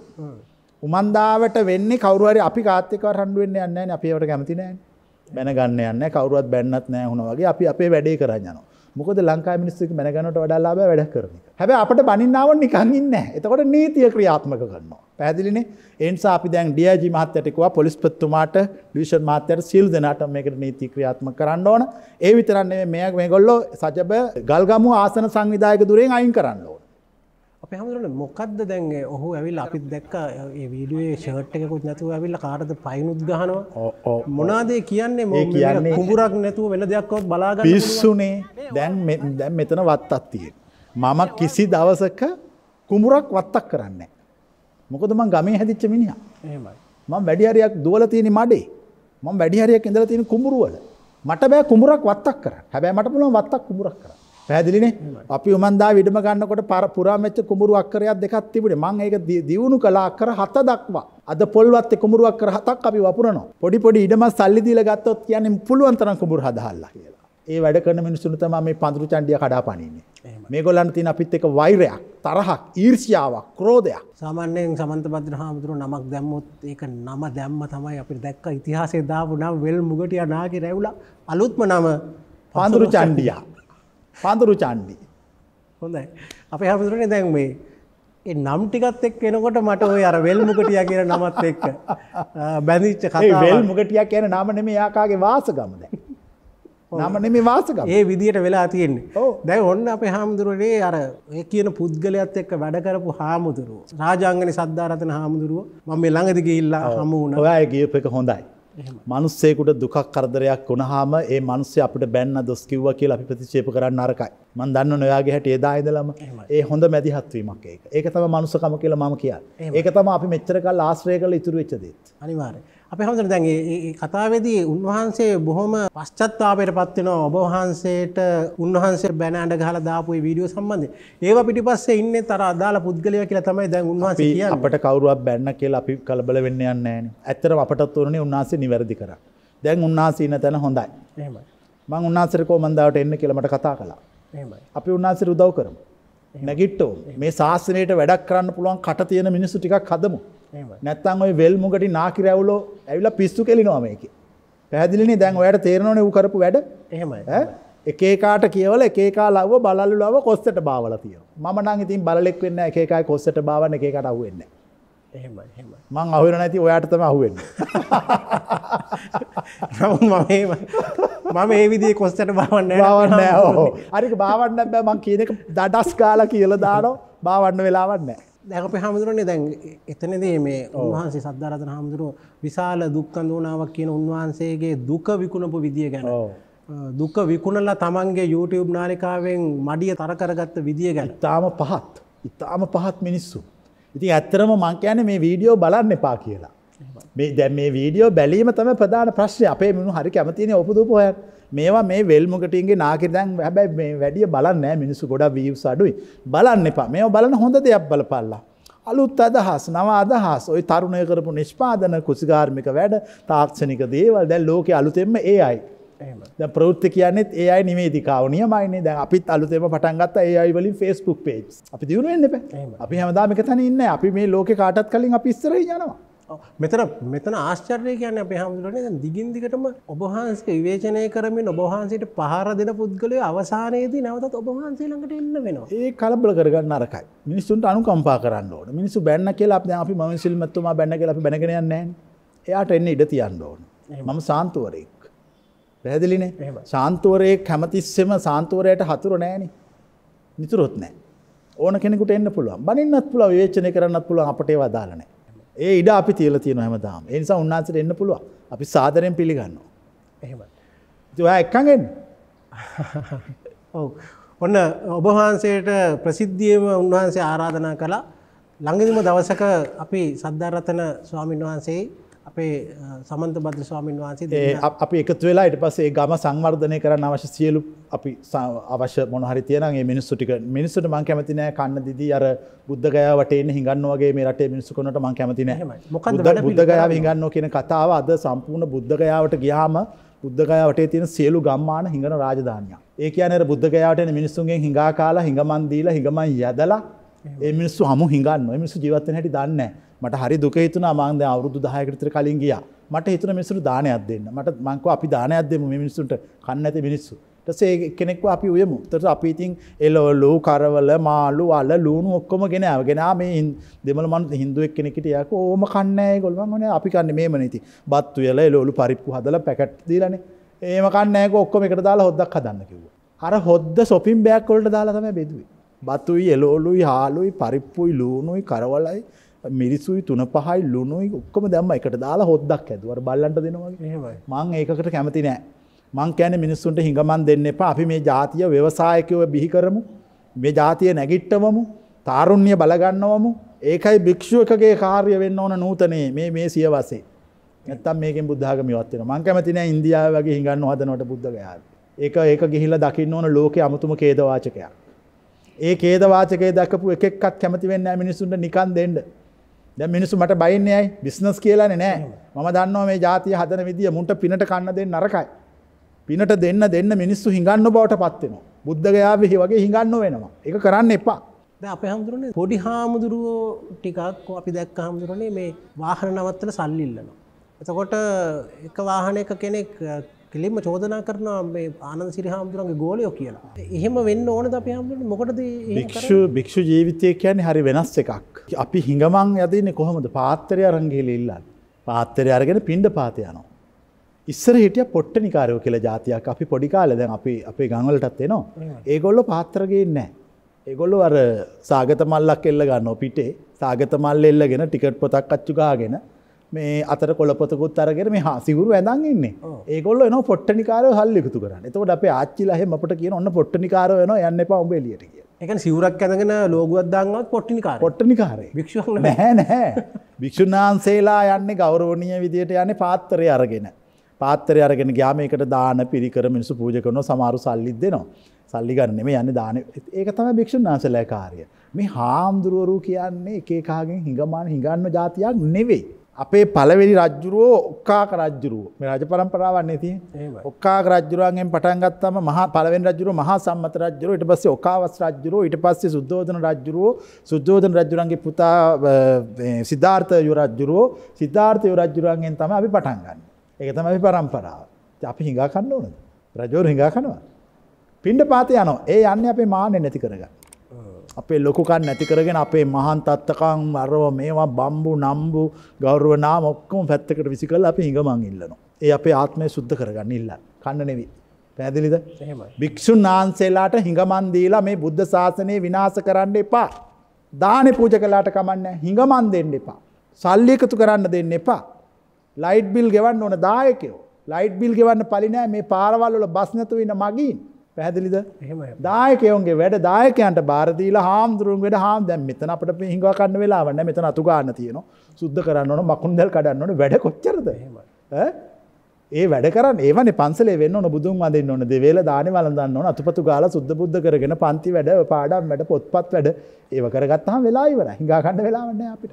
උමන්දාවට වෙන්නේ කවුරු හරි අපි කාත් එක්ක රණ්ඩු වෙන්න යන්නේ නැහැ නේ. අපි ඒවට කැමති නැහැ නේ. බැන ගන්න යන්නේ නැහැ. කවුරුවත් බැන්නත් නැහැ වුණා වගේ අපි අපේ වැඩේ කරන් යනවා. මොකද ලංකාවේ මිනිස්සු එක්ක බැන ගන්නවට වඩා ලාභය වැඩ කරන එක. හැබැයි අපිට බනින්න ආවොත් නිකන් ඉන්නේ නැහැ. එතකොට නීතිය ක්‍රියාත්මක කරනවා. පැහැදිලිනේ? ඒ නිසා අපි දැන් ඩී ආයි ජී මහත්තයාට කිව්වා පොලිස්පතිතුමාට, ඩිවිෂන් මහත්තයාට සියලු දෙනාට මේකට නීති ක්‍රියාත්මක කරන්න ඕන. ඒ විතරක් නෙමෙයි මේ මේගොල්ලෝ සජබ ගල්ගමුව ආසන සංවිධායක දුරෙන් අයින් කරන්න ඕන. අපි හැමෝටම මොකද්ද දැන් ඔහු ඇවිල්ලා අපිත් දැක්කා මේ වීඩියෝයේ ෂර්ට් එකකුත් නැතුව ඇවිල්ලා කාටද පයින්ුත් ගහනවා. මොනවාද කියන්නේ? මේ කුඹුරක් නැතුව වෙන දෙයක්වත් බලා ගන්න පිස්සුනේ. දැන් දැන් මෙතන වත්තක් තියෙනවා. මම කිසි දවසක කුඹුරක් වත්තක් කරන්නේ නැහැ. මොකද මං ගමේ හැදිච්ච මිනිහා. එහෙමයි. මම වැඩි හරියක් දුවලා තියෙන මඩේ. මම වැඩි හරියක් ඉඳලා තියෙන කුඹුරු වල. මට බෑ කුඹුරක් වත්තක් කරන්න. හැබැයි මට පුළුවන් වත්තක් කුඹුරක් කරන්න. පැහැදිලිනේ? අපි උමන්දා විඩම ගන්නකොට පුරාම වෙච්ච කුඹුරු අක්කරයක් දෙකක් තිබුණේ. මම ඒක දියුණු කළා අක්කර හත දක්වා. අද පොල්වත්තේ කුඹුරු අක්කර හතක් අපි වපුරනවා. පොඩි පොඩි ඉඩම සල්ලි දීලා ගත්තොත් කියන්නේ පුළුවන් තරම් කුඹුරු හදාහල්ලා කියලා. ඒ වැඩ කරන මිනිස්සුන්ට තමයි මේ පඳුරු චණ්ඩිය කඩාපනින්නේ. මේගොල්ලන්ට තියෙන අපිත් එක්ක වෛරයක්, තරහක්, ඊර්ෂ්‍යාවක්, ක්‍රෝධයක්. සාමාන්‍යයෙන් සමන්තබද්ද හාමුදුරුවෝ නමක් දැම්මොත් ඒක නම දැම්ම තමයි අපිට දැක්ක ඉතිහාසයේ දාපු නම වෙල් මුගටියා නාගේ රැවුලා අලුත්ම නම පඳුරු චණ්ඩියා. පඳුරු චණ්ඩි. හොඳයි. අපේ හාමුදුරුවනේ දැන් මේ ඒ නම් ටිකත් එක්ක එනකොට මට ওই අර වෙල් මුගටියා කියන නමත් එක්ක බැඳිච්ච කතාව. ඒ වෙල් මුගටියා කියන නම නෙමෙයි යාකාගේ වාසගම දැන්. නම නෙමෙයි වාසගම. ඒ විදියට වෙලා තියෙන්නේ. දැන් ඔන්න අපේ හාමුදුරුවනේ අර ඒ කියන පුද්ගලයාත් එක්ක වැඩ කරපු හාමුදුරුවෝ. රාජාංගනේ සද්ධාරතන හාමුදුරුවෝ මම මේ ළඟදී ගිහිල්ලා හමු වුණා. ඔයා ගියප එක හොඳයි. මනුස්සයෙකුට දුකක් කරදරයක් වුණාම ඒ මිනිස්සු අපිට බැන්න දොස් කිව්වා කියලා අපි ප්‍රතික්ෂේප කරන්න නරකයි. මම දන්නවනේ ඔයාගේ හැටි එදා ඉඳලම ඒ හොඳ මැදිහත් වීමක් ඒක. ඒක තමයි මනුස්සකම කියලා මම කියන්නේ. ඒක තමයි අපි මෙච්චර කල් ආශ්‍රය කරලා ඉතුරු වෙච්ච දේ. අනිවාර්යයෙන්. අපේ හැමෝටම දැන් මේ කතාවේදී උන්වහන්සේ බොහොම පශ්චාත්තාපයට පත් වෙනවා. ඔබ වහන්සේට උන්වහන්සේ බැන අඬ ගහලා දාපු මේ වීඩියෝ සම්බන්ධයෙන්. ඒව පිටිපස්සේ ඉන්නේ තර අදාළ පුද්ගලයා කියලා තමයි දැන් උන්වහන්සේ කියන්නේ. අපිට කවුරුවක් බැන්න කියලා අපි කලබල වෙන්න යන්නේ නැහැනේ. ඇත්තටම අපටත් උනේ උන්වහන්සේ නිවැරදි කරා. දැන් උන්වහන්සේ ඉන්න තැන හොඳයි. එහෙමයි. මම උන්වහන්සේට කොමන්දාවට එන්න කියලා මට කතා කළා. එහෙමයි. අපි උන්වහන්සේට උදව් කරමු. නැගිට්ටෝ මේ ශාස්ත්‍රණයට වැඩක් කරන්න පුළුවන් කට තියෙන මිනිස්සු ටිකක් හදමු. නැත්තම් ওই වෙල් මුගටි නාකි රැවුලෝ ඇවිල්ලා පිස්සු කෙලිනවා මේකේ. පැහැදිලිනේ දැන් ඔයාලට තේරෙනවනේ ඌ කරපු වැඩ. එහෙමයි. ඈ එක එකාට කියවල එක එකා ලව්ව බලලු ලව්ව කොස්සට බාවලා තියෙනවා. මම නම් ඉතින් බලලෙක් වෙන්නේ නැහැ එක එකයි කොස්සට බාවන්න එක එකාට අහුවෙන්නේ නැහැ. එහෙමයි එහෙමයි. මං අහුවෙන්නේ නැති ඔයාට තමයි අහුවෙන්නේ. මම මම මම මේ විදිහේ කොස්සට බාවන්නේ නැහැ. බාවන්නේ නැහැ. ඔව්. හරික බාවන්න බෑ මං කියන එක දඩස් කාලා කියලා දානවා. බාවන්න වෙලාවක් නැහැ. දැන් අපේ හාමුදුරනේ දැන් එතනදී මේ උන්වහන්සේ සද්ධාරතන හාමුදුරුවෝ විශාල දුක් අඳුනාවක් කියන උන්වහන්සේගේ දුක විකුණපු විදිය ගැන දුක විකුණලා තමන්ගේ YouTube නාලිකාවෙන් මඩිය තර කරගත්ත විදිය ගැන ඉතාම පහත් ඉතාම පහත් මිනිස්සු. ඉතින් ඇත්තටම මං කියන්නේ මේ වීඩියෝ බලන්න එපා කියලා. මේ දැන් මේ වීඩියෝ බැලීම තමයි ප්‍රධාන ප්‍රශ්නේ. අපේ මිනිස්සු හරි කැමතිනේ ඔපදුප හොයන්න. මේවා මේ වෙල් මුගටින්ගේ නාකි දැන් හැබැයි මේ වැඩිය බලන්නේ නැහැ මිනිස්සු ගොඩක් views අඩුයි. බලන්න එපා. මේවා බලන හොඳ දෙයක් බලපල්ලා. අලුත් අදහස්, නව අදහස්, ওই තරුණය කරපු නිෂ්පාදන, කුසිකාර්මික වැඩ, තාක්ෂණික දේවල් දැන් ලෝකේ අලුතෙන්ම A I. එහෙම. දැන් ප්‍රවෘත්ති කියන්නේත් A I නිවේදිකාව නියමයිනේ. දැන් අපිත් අලුතෙන්ම පටන් ගත්තා A I වලින් Facebook page. අපි දිනු වෙන්න එපා. අපි හැමදාම එක තැන ඉන්නේ. අපි මේ ලෝකේ කාටත් කලින් අපි ඉස්සරහින් යනවා. මෙතන මෙතන ආශ්චර්යය කියන්නේ අපේ හැමෝටම දැන් දිගින් දිගටම ඔබ වහන්සේ විවේචනය කරමින් ඔබ වහන්සේට පහර දෙන පුද්ගලයෝ අවසානයේදී නැවතත් ඔබ වහන්සේ ළඟට එන්න වෙනවා. ඒ කලබල කරගන්න නරකයි. මිනිස්සුන්ට අනුකම්පා කරන්න ඕන. මිනිස්සු බැන්න කියලා අපි දැන් අපි මම සිල්මත්තුමා බැන්න කියලා අපි බැනගෙන යන්නේ නැහැ. එයාට එන්න ඉඩ තියන්න ඕන. මම සාන්තුවරයෙක්. පැහැදිලිනේ? සාන්තුවරයෙක් හැමතිස්සෙම සාන්තුවරයට හතුරු නැහැනේ. නිතරොත් නැහැ. ඕන කෙනෙකුට එන්න පුළුවන්. බනින්නත් පුළුවන්, විවේචනය කරන්නත් පුළුවන් අපට ඒව අදාළ නැහැ. ඒ ඉඩ අපි තියලා තියෙනවා හැමදාම. ඒ නිසා උන්වහන්සේට එන්න පුළුවන්. අපි සාදරයෙන් පිළිගන්නවා. එහෙමයි. ඉතින් ඔයා එක්කන් එන්න. ඔව්. ඔන්න ඔබ වහන්සේට ප්‍රසිද්ධියම උන්වහන්සේ ආරාධනා කළා. ළඟදිම දවසක අපි සද්ධාරතන ස්වාමීන් වහන්සේ අපේ සමන්ත භද්‍ර ස්වාමීන් වහන්සේ දෙන්නා අපි එකතු වෙලා ඊට පස්සේ ඒ ගම සංවර්ධනය කරන්න අවශ්‍ය සියලු අපි අවශ්‍ය මොන හරි තියෙනවා මේ මිනිස්සු ටික මිනිස්සුන්ට මම කැමති නෑ කන්න දිදී අර බුද්ධ ගයාව වටේ ඉන්න හිඟන්නෝ වගේ මේ රටේ මිනිස්සු කරනට මම කැමති නෑ. මොකද්ද බුද්ධ ගයාව හිඟන්නෝ කියන කතාව අද සම්පූර්ණ බුද්ධ ගයාවට ගියාම බුද්ධ ගයාව වටේ තියෙන සියලු ගම්මාන හිඟන රාජධානියක්. ඒ කියන්නේ අර බුද්ධ ගයාවට එන මිනිස්සුන්ගෙන් හිඟා කාලා හිඟමන් දීලා හිඟමන් යදලා ඒ මිනිස්සු හමු හිඟන්නෝ. ඒ මිනිස්සු ජීවත් වෙන හැටි දන්නේ නෑ. මට හරි දුක හිතුණා මම දැන් අවුරුදු දහයකට විතර කලින් ගියා. මට හිතුණා මිනිස්සුන්ට දානයක් දෙන්න. මට මං කිව්වා අපි දානයක් දෙමු මේ මිනිස්සුන්ට කන්න නැති මිනිස්සු. ඊට පස්සේ කෙනෙක්ව අපි උයමු. ඊට පස්සේ අපි ඉතින් එළවලු කරවල මාළු වල ලුණු ඔක්කොම ගෙන ආව. ගෙන ආ මේ දෙමළ මනුස්ස හින්දුවෙක් කෙනෙක් හිටියා. ඕම කන්නේ නැහැ ඒගොල්ලෝ. මං ඕනේ අපි කන්නේ මේමනේ ඉතින්. බත් උයලා එළවලු පරිප්පු හදලා පැකට් දීලානේ. ඒම කන්නේ නැහැ ඔක්කොම එකට දාලා හොද්දක් හදන්න කිව්වා. අර හොද්ද shopping bag වලට දාලා තමයි බෙදුවේ. බතුයි එළවලුයි හාලුයි පරිප්පුයි ලුණුයි කරවලයි මිරිසුයි තුන පහයි ලුණුයි ඔක්කොම දැම්ම එකට දාලා හොද්දක් හැදුවා. අර බල්ලන්ට දෙනවා වගේ. එහෙමයි. මං ඒකකට කැමති නෑ. මං කියන්නේ මිනිස්සුන්ට හිඟමන් දෙන්න එපා. අපි මේ ජාතිය ව්‍යවසායකයෝ බිහි කරමු. මේ ජාතිය නැගිට්ටවමු. තාරුණ්‍ය බල ගන්නවමු. ඒකයි භික්ෂුවකගේ කාර්ය වෙන්න ඕන නූතනේ මේ මේ සියවසේ. නැත්තම් මේකෙන් බුද්ධ ආගම ඉවත් වෙනවා. මං කැමති නෑ ඉන්දියාව වගේ හිඟන්න හදනවට බුද්ධ ගයාව. ඒක ඒක ගිහිල්ලා දකින්න ඕන ලෝකේ අමුතුම ඛේද වාචකයක්. ඒ ඛේද වාචකයේ දැකපු එක එක්කත් කැමති වෙන්නේ නැහැ මිනිස්සුන්ට නිකන් දෙන්න. දැන් මිනිස්සු මට බයින්නේ ඇයි? බිස්නස් කියලානේ නෑ. මම දන්නවා මේ ජාතිය හදන විදිය මුන්ට පිනට කන්න දෙන්න නරකයි. පිනට දෙන්න දෙන්න මිනිස්සු හිඟන්න බවට පත් වෙනවා. බුද්ධ ගයාවේ වගේ හිඟන්න වෙනවා. ඒක කරන්න එපා. දැන් අපේ හැමදෙරෝනේ පොඩි හාමුදුරුවෝ ටිකක් අපි දැක්ක හැමදෙරෝනේ මේ වාහන නවත්තලා සල්ලි ඉල්ලනවා. එතකොට එක වාහනයක කෙනෙක් කෙලින්ම චෝදනා කරනවා මේ ආනන්ද සිරි හාමුදුරන්ගේ ගෝලයෝ කියලා. එහෙම වෙන්න ඕනද අපි හාමුදුරනේ? මොකටද එහෙම භික්ෂු භික්ෂු ජීවිතය කියන්නේ හරි වෙනස් එකක්. අපි හිඟමන් යදින්නේ කොහොමද? පාත්‍රය අරන් ගිහලා ඉල්ලන්නේ. පාත්‍රය අරගෙන පින්ඩ පාත යනවා. ඉස්සර හිටිය පොට්ටනිකාරයෝ කියලා જાතියක් අපි පොඩි කාලේ දැන් අපි අපේ ගම් වලටත් එනවා. ඒගොල්ලෝ පාත්‍ර ගේන්නේ නැහැ. ඒගොල්ලෝ අර සාගත මල්ලක් එල්ල ගන්නවා පිටේ. සාගත මල්ල එල්ලගෙන ටිකට් පොතක් අච්චු ගාගෙන මේ අතර කොළ පොතකුත් අරගෙන මේ සිවුරු ඇඳන් ඉන්නේ. ඒගොල්ලෝ එනවා පොට්ටනිකාරයෝ හල් එකතු කරන්න. එතකොට අපේ ආච්චිලා එහෙම අපට කියන ඔන්න පොට්ටනිකාරයෝ එනවා යන්න එපා උඹ එළියට කියලා. ඒ කියන්නේ සිවුරක් ඇඳගෙන ලෝගුවක් දාන්නවත් පොට්ටනිකාරය. පොට්ටනිකාරය. භික්ෂුවක් නැහැ නැහැ. භික්ෂුන් වහන්සේලා යන්නේ ගෞරවනීය විදියට යන්නේ පාත්‍රය අරගෙන. පාත්‍රය අරගෙන ගියාම ඒකට දාන පිරිකර මිනිස්සු පූජා කරනවා සමහරු සල්ලිත් දෙනවා. සල්ලි ගන්න නෙමෙයි යන්නේ දාන. ඒක තමයි භික්ෂුන් වහන්සේලා කාර්යය. මේ හාමුදුරුවෝ කියන්නේ එක එකගෙන් හිඟමාන හිඟන්න જાතියක් නෙවෙයි. අපේ පළවෙනි රජුරෝ ඔක්කාක රජුරෝ. මේ රජ පරම්පරාවන්නේ තියෙන්නේ. ඔක්කාක රජුරන්ගෙන් පටන් ගත්තම මහා පළවෙනි රජුරෝ මහා සම්මත රජුරෝ ඊට පස්සේ ඔකාවස් රජුරෝ ඊට පස්සේ සුද්ධෝදන රජුරෝ සුද්ධෝදන රජුරන්ගේ පුතා සිද්ධාර්ථ යු රජුරෝ සිද්ධාර්ථ යු රජුරන්ගෙන් තමයි අපි පටන් ගන්නේ. ඒක තමයි අපි පරම්පරාව. අපි හිඟා කන්න ඕනද? රජවරු හිඟා කනවා. පින්ඩ පාතේ යනවා. ඒ යන්නේ අපේ මාන්නේ නැති කරගන්න. අපේ ලොකුකම් නැති කරගෙන අපේ මහාන් තත්තකම් අරව මේවා බම්බු නම්බු ගෞරව නාම ඔක්කොම පැත්තකට විසි කරලා අපි හිඟමන් ඉල්ලනවා. ඒ අපේ ආත්මය සුද්ධ කරගන්න ඉල්ලන්න. කන්න නෙවෙයි. පැහැදිලිද? එහෙමයි. භික්ෂුන් වහන්සේලාට හිඟමන් දීලා මේ බුද්ධ ශාසනය විනාශ කරන්න එපා. දානේ පූජා කළාට කමන්නේ හිඟමන් දෙන්න එපා. සල්ලි එකතු කරන්න දෙන්න එපා. ලයිට් බිල් ගෙවන්න ඕන දායකයෝ. ලයිට් බිල් ගෙවන්න පලි නෑ මේ පාරවල් වල බස් නැතුව ඉන්න මගින්. පැහැදිලිද? එහෙමයි. දායකයෝන්ගේ වැඩ දායකයන්ට බාර දීලා හාමුදුරුවෝ වැඩ හාම් දැන් මෙතන අපිට හිඟවා ගන්න වෙලාවක් නෑ. මෙතන අතු ගන්න තියෙනවා. සුද්ධ කරන්න ඕන මකුණු දැල් කඩන්න ඕන වැඩ කොච්චරද? එහෙමයි. ඈ ඒ වැඩ කරන්නේ ඒවනේ පන්සලේ වෙන්න ඕන බුදුන් වඳින්න ඕන දෙවේල දානේ වළඳන්න ඕන අතුපතු ගාලා සුද්ධ බුද්ධ කරගෙන පන්ති වැඩ පාඩම් වැඩ පොත්පත් වැඩ ඒව කරගත්තාම වෙලා ඉවරයි. හිඟා ගන්න වෙලාවක් නෑ අපිට.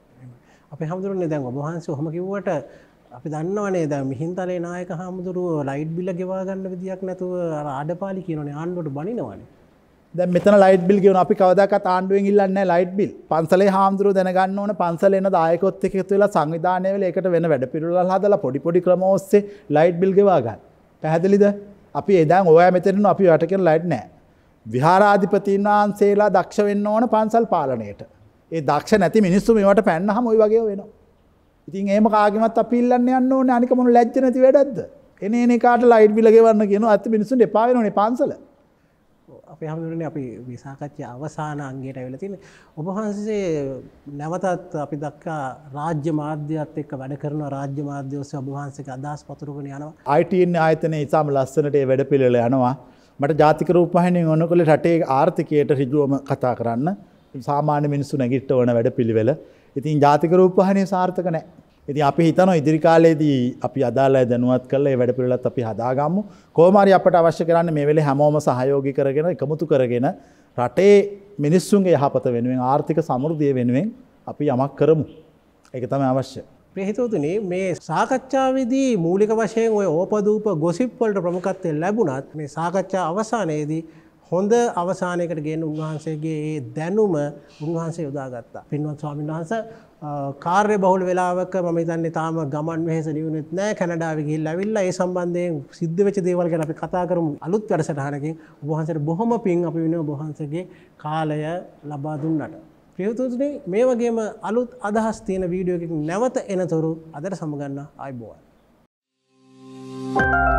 අපේ හාමුදුරනේ දැන් ඔබ වහන්සේ ඔහොම කිව්වට අපි දන්නවනේ දැන් මිහින්තලේ නායක හාමුදුරුවෝ ලයිට් බිල ගෙවා ගන්න විදියක් නැතුව අර ආඩපාලි කියනෝනේ ආණ්ඩුවට බනිනවනේ. දැන් මෙතන ලයිට් බිල් ගෙවන අපි කවදාකවත් ආණ්ඩුවෙන් ඉල්ලන්නේ නැහැ ලයිට් බිල්. පන්සලේ හාමුදුරුවෝ දැනගන්න ඕන පන්සලේ එන දායකයොත් එක්ක එකතු වෙලා සංවිධානය වෙලා ඒකට වෙන වැඩ පිළිවෙලක් හදලා පොඩි පොඩි ක්‍රම ඔස්සේ ලයිට් බිල් ගෙවා ගන්න. පැහැදිලිද? අපි එදාන් ඔයා මෙතන ඉන්න අපි යට කියන ලයිට් නැහැ. විහාරාධිපතීන් වහන්සේලා දක්ෂ වෙන්න ඕන පන්සල් පාලනයට. ඒ දක්ෂ නැති මිනිස්සු මේවට පැන්නහම ওই වගේ වෙනවා. ඉතින් එහෙම කාගෙමත් අපි ඉල්ලන්න යන්න ඕනේ අනික මොන ලැජ්ජ නැති වැඩක්ද? එනේ එනේ කාට ලයිට් බිල ගෙවන්න කියනවා අත් මිනිස්සුන්ට එපා වෙනෝනේ පන්සල. අපේ හැමෝටම අපි මේ සාකච්ඡා අවසාන අංගයට ඇවිල්ලා තියෙන්නේ. ඔබ වහන්සේ නැවතත් අපි දක්වා රාජ්‍ය මාධ්‍යයත් එක්ක වැඩ කරන රාජ්‍ය මාධ්‍ය ඔස්සේ ඔබ වහන්සේගේ අදහස් පතුරගෙන යනවා. I T N ආයතනයේ ඉතාම ලස්සනට ඒ වැඩ පිළිවෙල යනවා. මට ජාතික රූපවාහිනියෙන් ඕනකල රටේ ආර්ථිකයට ඍජුවම කතා කරන්න. සාමාන්‍ය මිනිස්සු නැගිට ඕන වැඩ පිළිවෙල. ඉතින් ජාතික රූපවාහිනිය සාර්ථක නැහැ. ඉතින් අපි හිතනවා ඉදිරි කාලේදී අපි අදාළ දැනුවත් කරලා මේ වැඩ පිළිවෙලත් අපි හදාගමු. කොහොම හරි අපට අවශ්‍ය කරන්නේ මේ වෙලේ හැමෝම සහයෝගී කරගෙන එකමුතු කරගෙන රටේ මිනිස්සුන්ගේ යහපත වෙනුවෙන් ආර්ථික සමෘද්ධිය වෙනුවෙන් අපි යමක් කරමු. ඒක තමයි අවශ්‍ය. ප්‍රේහිතෝතුනි මේ සාකච්ඡාවේදී මූලික වශයෙන් ওই ඕපදූප ගොසිප් වලට ප්‍රමුඛත්වය ලැබුණත් මේ සාකච්ඡා අවසානයේදී හොඳ අවසානයකට ගෙන උන්වහන්සේගේ ඒ දැනුම උන්වහන්සේ යොදාගත්තා. පින්වත් ස්වාමීන් වහන්සේ කාර්ය බහුල වෙලාවක මම හිතන්නේ තාම ගමන් වෙහෙස නිවුනෙත් නැහැ. කැනඩාවේ ගිහිල්ලා ඇවිල්ලා ඒ සම්බන්ධයෙන් සිද්ධ වෙච්ච දේවල් ගැන අපි කතා කරමු අලුත් වැඩසටහනකින්. ඔබ වහන්සේට බොහොම පිං අපි වෙනුවෙන් ඔබ වහන්සේගේ කාලය ලබා දුන්නට. ප්‍රියතුතුනි මේ වගේම අලුත් අදහස් තියෙන වීඩියෝ එකකින් නැවත එනතුරු අදට සමගන්න ආයුබෝවන්.